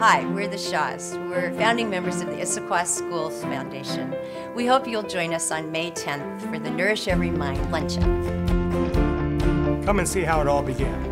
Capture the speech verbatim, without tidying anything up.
Hi, we're the Shaws. We're founding members of the Issaquah Schools Foundation. We hope you'll join us on May tenth for the Nourish Every Mind luncheon. Come and see how it all began.